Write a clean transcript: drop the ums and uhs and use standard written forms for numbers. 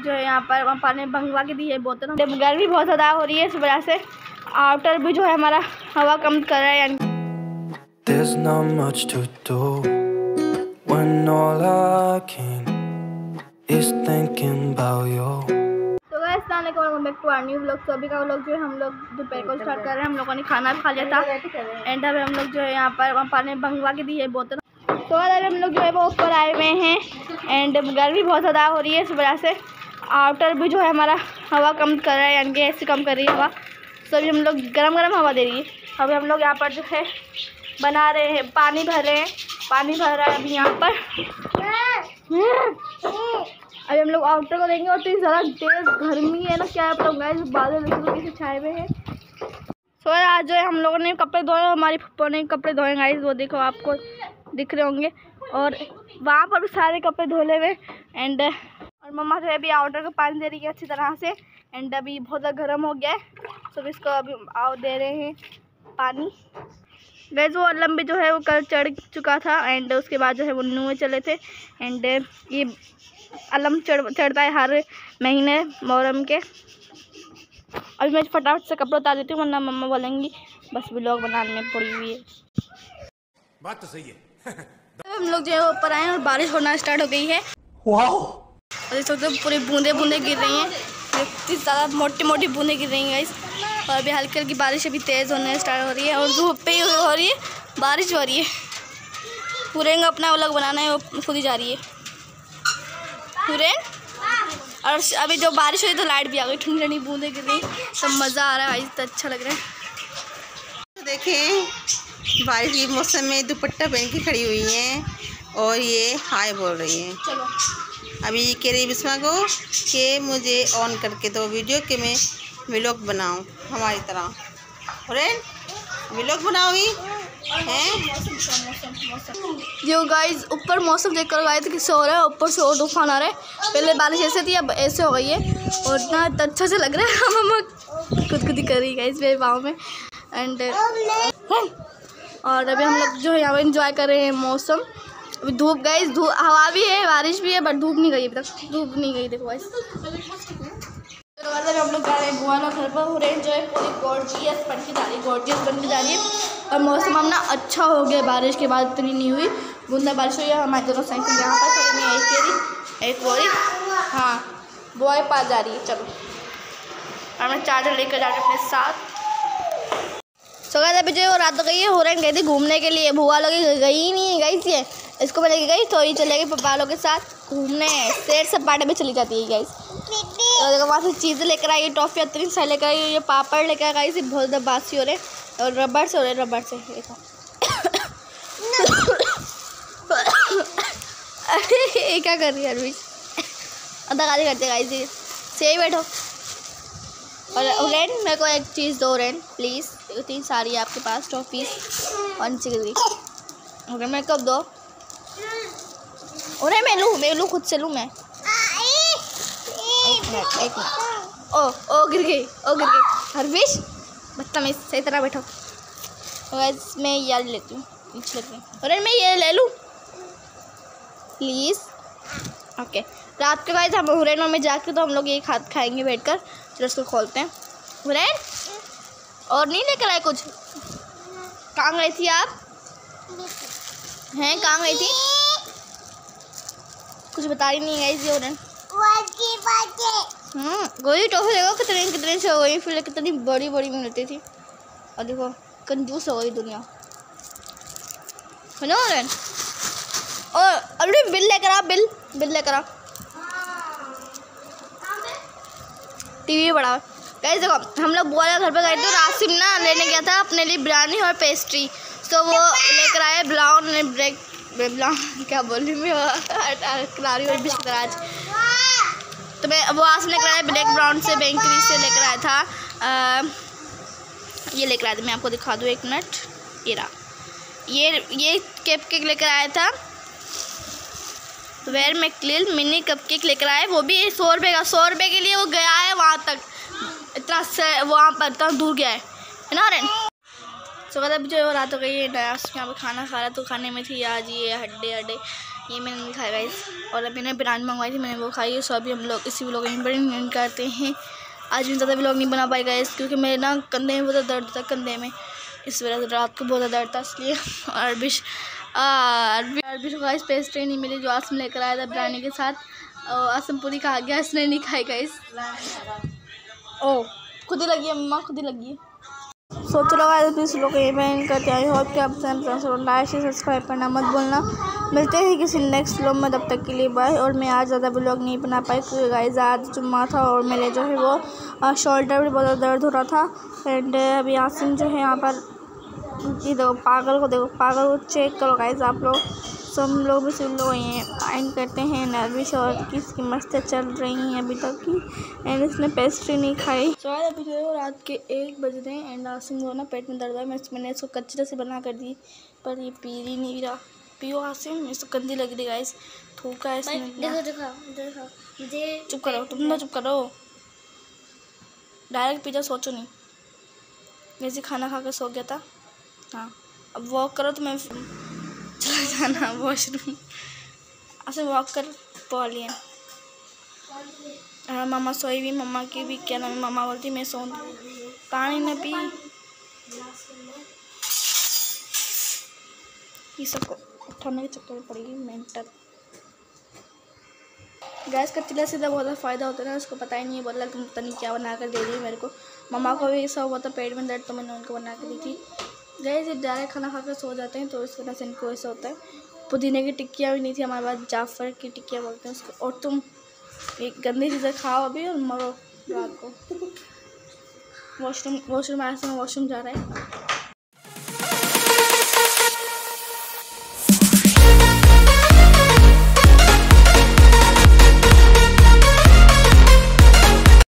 जो है यहाँ पर पानी मंगवा के दी है बोतल। गर्मी बहुत ज़्यादा हो रही है, इस वजह से आउटर भी जो है हमारा हवा कम कर रहा है यानी। There's not much to do when all I can is thinking about you. तो गाइस अस्सलाम वालेकुम, welcome back to our new vlog. तो अभी का व्लॉग जो है हम लोग दोपहर को स्टार्ट कर रहे हैं। हम लोगों ने खाना भी खा लिया था एंड अभी हम लोग जो है यहाँ पर पानी मंगवा के दी है बोतल। तो अभी हम लोग जो है वो ऊपर आए हुए हैं एंड गर्मी बहुत ज़्यादा हो रही है, इस वजह से आउटर भी जो है हमारा हवा कम कर रहा है यानी कि ऐसे कम कर रही है हवा। तो अभी हम लोग गरम हवा दे रही है। अभी हम लोग यहाँ पर जो है बना रहे हैं, पानी भर रहे हैं, पानी भर रहा है अभी यहाँ पर। अभी हम लोग आउटर को देंगे और इतनी ज़्यादा तेज़ गर्मी है ना, क्या बताऊँगा, इस बादल कैसे छाए हुए हैं। तो आज जो है हम लोगों ने कपड़े धोए, हमारी फुप्पो ने कपड़े धोए गाइस, वो देखो आपको दिख रहे होंगे। और वहाँ पर भी सारे कपड़े धोले हुए एंड और मम्मा जो है अभी आउटर को पानी दे रही है अच्छी तरह से एंड अभी बहुत ज़्यादा गर्म हो गया है तो इसको अभी दे रहे हैं पानी। वैसे वो लंबे जो है वो कल चढ़ चुका था एंड उसके बाद जो है वो नुए चले थे एंड ये अलम चढ़ता है हर महीने मुहर्रम के। अभी मैं फटाफट से कपड़े उतार देती हूँ वरना मम्मा बोलेंगी बस व्लॉग बनाने में पड़ी हुई है। बात तो सही है। हम लोग जो है ऊपर आए और बारिश होना स्टार्ट हो गई है। और इस वक्त पूरी बूंदे गिर रही हैं, इतनी ज़्यादा मोटी बूंदें गिर रही हैं गाइस। और अभी हल्की हल्की बारिश अभी तेज़ होने स्टार्ट हो रही है और धूप पे हो रही है, बारिश हो रही है। हुरैन को अपना व्लॉग बनाना है, वो खुद ही जा रही है हुरैन। और अभी जो बारिश हुई तो लाइट भी आ गई, ठंडी ठंडी बूंदें गिर रही, सब मज़ा आ रहा है गाइस, तो अच्छा लग रहा है। देखें बारिश के मौसम में दुपट्टा पहन के खड़ी हुई हैं और ये हाय बोल रही हैं। चलो अभी कह रही बिस्मा को कि मुझे ऑन करके दो वीडियो कि मैं व्लॉग बनाऊं हमारी तरह। हुरैन व्लॉग बनाओगी हैं? जो गाइस ऊपर मौसम देख कर आए थे कि सो रहा है, ऊपर से और तूफान आ रहा है। पहले बारिश ऐसे थी अब ऐसे हो गई है और इतना अच्छा से लग रहा है। मम्मा खुद ही कर रही है गाइस मेरे पाँव में एंड और अभी हम लोग जो है यहाँ पर इंजॉय कर रहे हैं मौसम। अभी धूप गाइस, हवा भी है, बारिश भी है, बट धूप नहीं गई अभी तक, धूप नहीं गई देखो गाइस। तो हम लोग जा रहे हैं बुआ लोग घर पर। हुरैन जो है पूरी गॉर्जियस बन के जा रही है, गॉर्जियस बन के जा रही है। और मौसम अपना अच्छा हो गया, बारिश के बाद इतनी नहीं हुई, बूंदा बारिश हुई है। हमारे दोनों साइकिल यहाँ पर खड़ी है, एक बोरी हाँ बुआ के पास जा रही है। चलो और मैं चार्जर लेकर जा रही हूँ अपने साथ। सो गाइस अभी जो रात हो गई है, हुरैन गई थी घूमने के लिए, बुआ लोग गई ही नहीं गई थी, इसको मैं लेके गई तो ये चले गई पापा लोग के साथ घूमने। सैर सपाटे में चली जाती है गाइस। और देखो वहाँ से चीज़ें लेकर आई, टॉफ़ी इतनी सारी लेकर आई, ये पापड़ लेकर आई गाइस, बहुत ज़्यादा बासी हो रहे और रबड़ से हो रहे, रबड़ से देखो। ये क्या कर रही है अरविश, अदा गाली करते गाइस, सही बैठो। और हुरैन मेरे को एक चीज़ दो हुरैन प्लीज़, इतनी सारी है आपके पास टॉफ़ीज़ और नीचे गिर गई। हुरैन मेरे कब दो, हुरैन मैं लूँ खुद से लूँ मैं। एक मिनट ओ गिर गई हरविश बदतमीज़, सही तरह बैठो। गाइस मैं ये लेती हूँ नीचे लेती हूँ। हुरैन मैं ये ले लूँ प्लीज़, ओके। रात के बाद हम हुरैन में जाके तो हम लोग ये खाएंगे बैठकर। चलो उसको खोलते हैं। हुरैन और नहीं लेकर आए कुछ? कहाँ गई थी आप हैं, कहाँ गई थी? कुछ बता रही नहीं गाइस ये हुरैन। गोली टॉफी देखो कितने से हो गई, फिर कितनी बड़ी मिलती थी और देखो कंजूस हो गई दुनिया है ना हुरैन। और अरे बिल लेकर आ, बिल लेकर आ, टीवी बड़ा गाइस। देखो हम लोग बुआ घर पर गए थे, रासिम ना लेने गया था अपने लिए बिरयानी और पेस्ट्री, तो वो लेकर आए ब्राउन क्या बोल रही मैं और बिस्किट आज। तो मैं वो आज लेकर आया ब्लैक ब्राउन से, बेंकरी से लेकर आया था। ये लेकर आया था, मैं आपको दिखा दूँ एक मिनट, ये रहा, ये केक लेकर आया था वेयर मैक्लिल मिनी कपकेक लेकर आए, वो भी 100 रुपये का। 100 रुपये के लिए वो गया है वहाँ तक, इतना से वहाँ पर इतना दूर गया है ना हुरैन। तो अभी जो रात हो गई है, यहाँ पर खाना खा रहा तो खाने में थी आज ये हड्डे ये मैंने नहीं खाया गाइस। और अभी मैंने बिरयानी मंगवाई थी, मैंने वो खाई है। सो अभी हम लोग इसी व्लॉग में एंड करते हैं। आज मैं ज़्यादा व्लॉग नहीं बना पाई गाइस, क्योंकि मेरे ना कंधे में बहुत दर्द था, कंधे में, इस वजह से रात को बहुत ज़्यादा दर्द था इसलिए। और अरबिश को गाइस पेस्ट्री नहीं मिली जो आसम लेकर आया था बिरयानी के साथ। और आसम पूरी खा गया, इसने नहीं खाई गाइस। ओ खुद ही लगी है मम्मा, खुद ही लगी है। सो चलो गाइस इस लोग एंड करते हैं। आई होप कि आप लाइक से सब्सक्राइब करना मत भूलना। मिलते हैं किसी नेक्स्ट व्लॉग में, तब तक के लिए बाय। और मैं आज ज़्यादा व्लॉग नहीं बना पाई क्योंकि गाइस आज जुम्मा था और मेरे जो है वो शोल्डर भी बहुत दर्द हो रहा था। एंड अभी आसिम जो है यहाँ पर, ये देखो पागल को चेक करो गाइस आप लोग। सो हम लोग भी सब लोग एंड करते हैं। नरविश और किसकी मस्तें चल रही हैं अभी तक की, एंड इसने पेस्ट्री नहीं खाई। सो आज अभी जो रात के 1 बज रहे हैं एंड आसिम को ना पेट में दर्द है। मैंने इसको कच्ची से बना कर दी पर ये पी ही नहीं रहा। पियो आसिम, इसको गंदी लग रही गाइस, थूका है इसने। चुप करो तुम ना, चुप करो, डायरेक्ट पिज्जा सोचो नहीं। वैसे खाना खा कर सो गया था। हाँ अब वॉक करो तो मैं चला जाना वॉशरूम। ऐसे वॉक कर पॉलियन। हाँ मम्मा सोई भी, मम्मा की भी क्या नाम है, मम्मा बोलती मैं सो, पानी न पी। ये सबको उठाने के चक्कर में पड़ेगी मेंटल। गैस का चूल्हा सीधा बहुत फ़ायदा होता है ना, उसको पता ही नहीं है। बोला तुम पता नहीं क्या बना कर दे रही मेरे को। मम्मा को भी ऐसा हुआ था पेट में दर्द, तो मैंने उनको बना के दी थी। गैस ये डायरेक्ट खाना खा कर सो जाते हैं तो इस वजह से इनको ऐसा होता है। पुदीने की टिक्कियाँ भी नहीं थी हमारे पास, जाफर की टिक्कियाँ बोलते हैं उसको। और तुम एक गंदी चीज़ें खाओ अभी और मरो रात को। वॉशरूम आया से वॉशरूम जा रहा है।